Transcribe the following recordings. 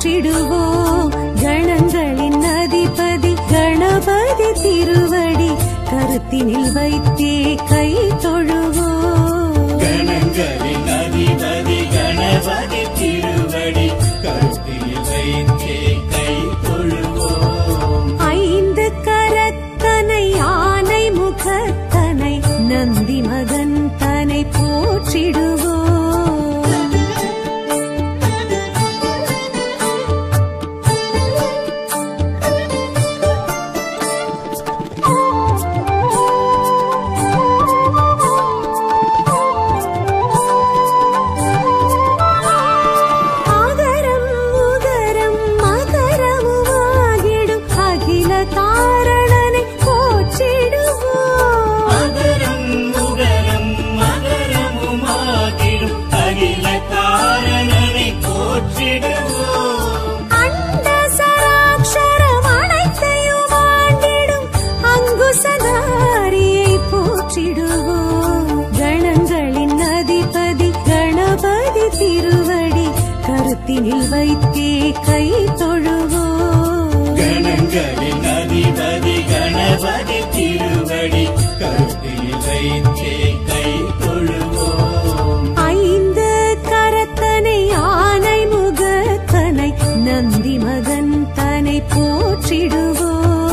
போற்றிடுவோம். கணங்களின் அதிபதி கணபதி திருவடி கருத்தினில் வைத்தே கை தொழுவோம். கணங்களின் அதிபதி கணபதி திருவடி கருத்தினில் வைத்தே கை தொழுவோம். ஐந்து கரத்தனை ஆனை முகத்தனை நந்தி மகன் தனை போற்றிடுவோம். கணங்களின் அதிபதி கணபதி திருவடி கருத்தினில் வைத்தே கை தொழுவோம். கணங்களின் அதிபதி கணபதி திருவடி கருத்தினில் வைத்தே கை தொழுவோம். ஐந்து கரத்தனை ஆனை முகத்தனை நந்தி மகன் தனை போற்றிடுவோம்.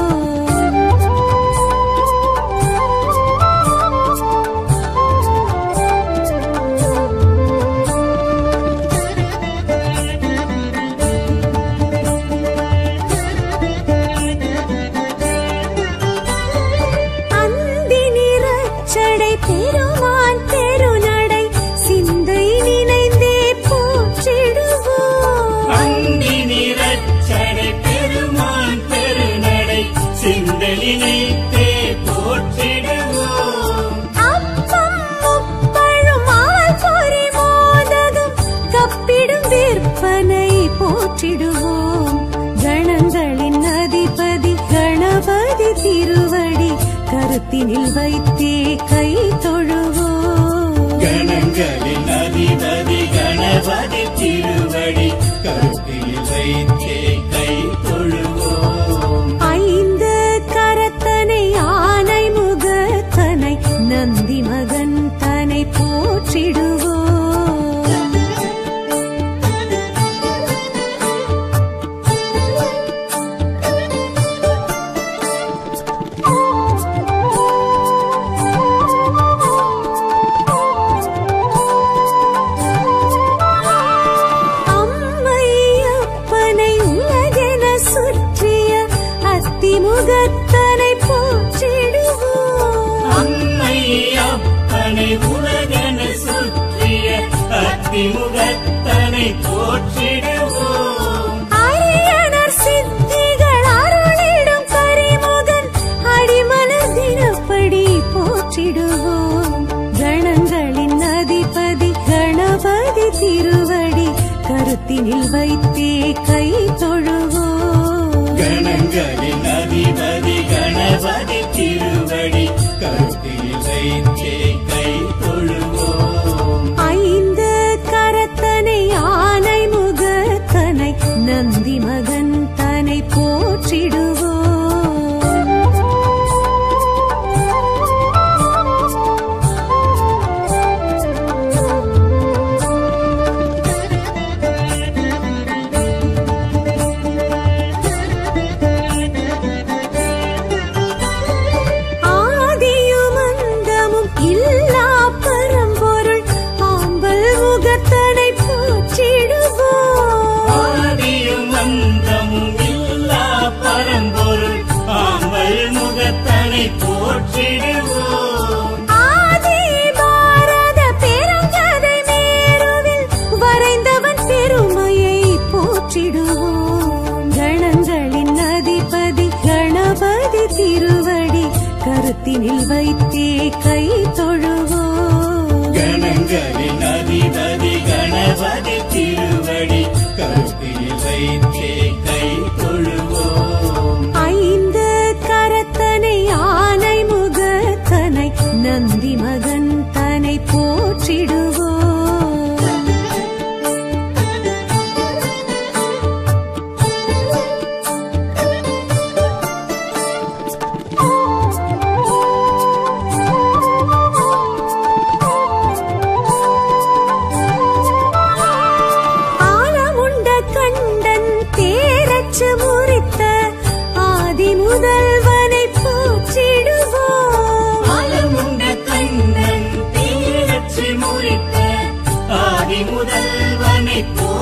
பெருமான் பெருநடை சிந்தை நினைந்தே போற்றிடுவோம். அந்தி நிறச்சடை பெருமான் பெருநடை சிந்தை நினைத்தே போற்றிடுவோம். அப்பம் முப்பழும் ஆள் பொறி மோதகம் கப்பிடும் விற்பனை போற்றிடுவோம். கணங்களின் அதிபதி கணபதி திருவடி கருத்தினில் வைத்தே கை தொழுவோம். கணங்களின் அதிபதி கணபதி திருவடி கருத்தினில் வைத்தே கை தொழுவோம். ஐந்து கரத்தனை ஆனை முகத்தனை நந்தி மகன் தனை போற்றிடுவோம். முகத்தனை போற்றிடுவோம். அன்னை அப்பனை உலகென சுற்றிய அத்திமுகத்தனை போற்றிடுவோம். அரியணர் சித்திகள் அருளிடும் கரிமுகன் அடிமலர் தினப்படி போற்றிடுவோம். கணங்களின் அதிபதி கணபதி திருவடி கருத்தினில் வைத்தே கை தொழுவோம். கணங்களின் அதிபதி கணபதி திருவடி கருத்தினில் வைத்தே கை தொழுவோம். ஐந்து கரத்தனை ஆனை முகத்தனை நந்தி மகன் தனை போற்றிடுவோம். போற்றிடுவோம். ஆதி பாரத பெருங்கதை மேருவில் வரைந்தவன் பெருமையை போற்றிடுவோம். கணங்களின் அதிபதி கணபதி திருவடி கருத்தினில் வைத்தே கை தொழுவோம். கணங்களின் அதிபதி கணபதி திருவடி கருத்தினில் வைத்தே கை தொழுவோம். ஐந்து கரத்தனை ஆனை முகத்தனை நந்தி மகன் தனை போற்றிடுவோம்.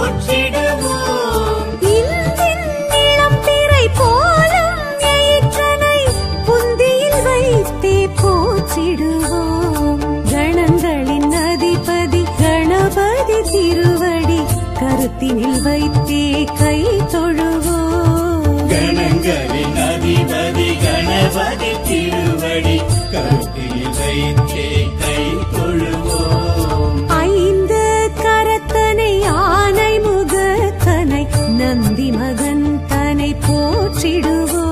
போற்றிடுவோம். இந்தின் இளம் பிறை போலும் எயிற்றனை புந்தியில் வைத்தே போற்றிடுவோம். கணங்களின் அதிபதி கணபதி திருவடி கருத்தினில் வைத்தே கை தொழுவோம். கணங்களின் அதிபதி கணபதி திருவடி கருத்தில் வைத்தே கை தொழுவோம். ஐந்து கரத்தனை ஆனை முகத்தனை நந்தி மகன் தனை போற்றிடுவோம்.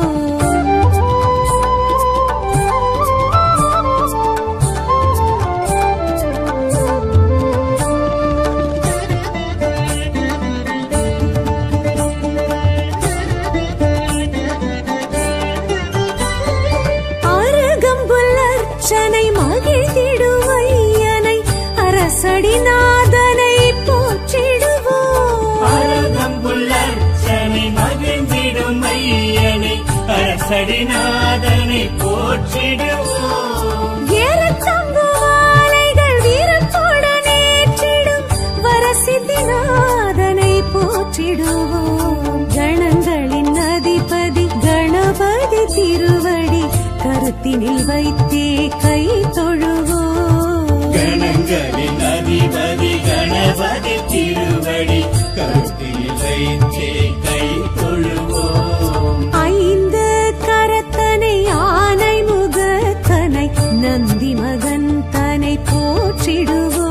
அருகம்புல்லர்ச்சனை மகிழ்ந்திடுவையனை அரசடிநாதனை போற்றிடுவோம். அருகம்புல்லர்ச்சனை மகிழ்ந்திடும் ஐயனை அரசடிநாதனை போற்றிடுவோம். ஏறத்தம்பு மாலைகள் வீரத்துடன் ஏற்றிடும் வரசித்திநாதனை போற்றிடுவோம். கணங்களின் அதிபதி கணபதி திருவடி கருத்தினில் வைத்தே கை தொழுவோம். கணங்களின் அதிபதி கணபதி திருவடி கருத்தில் வைத்தே கை தொழுவோம். ஐந்து கரத்தனை ஆனை முகத்தனை நந்தி மகன் தனை போற்றிடுவோம்.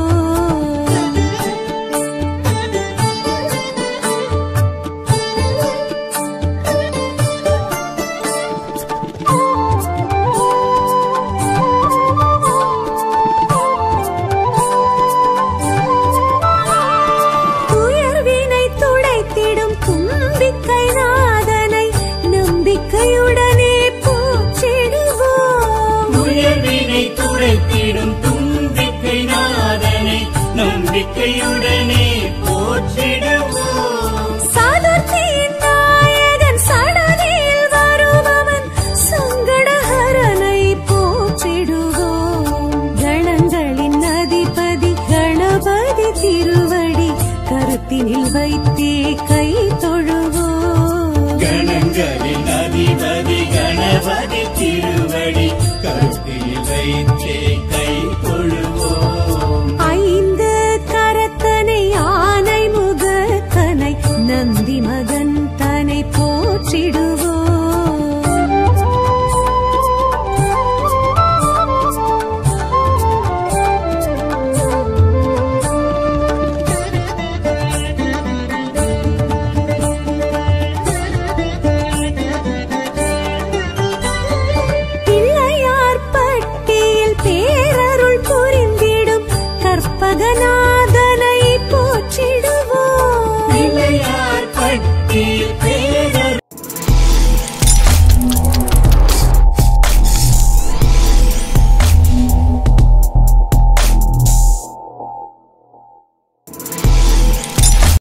துயர்வினை துடைத்திடும் தும்பிக்கை நாதனை நம்பிக்கையுடனே போற்றிடுவோம். உயர்வினை துடைத்திடும் தும்பிக்கை நாதனை நம்பிக்கையுடனே போற்றிடுவோம். சதுர்த்தியின் நாயகன் சடதியில் வருபவன் சங்கடஹரனை போற்றிடுவோம். கணங்களின் அதிபதி கணபதி திருவடி கருத்தினில் வைத்தே கை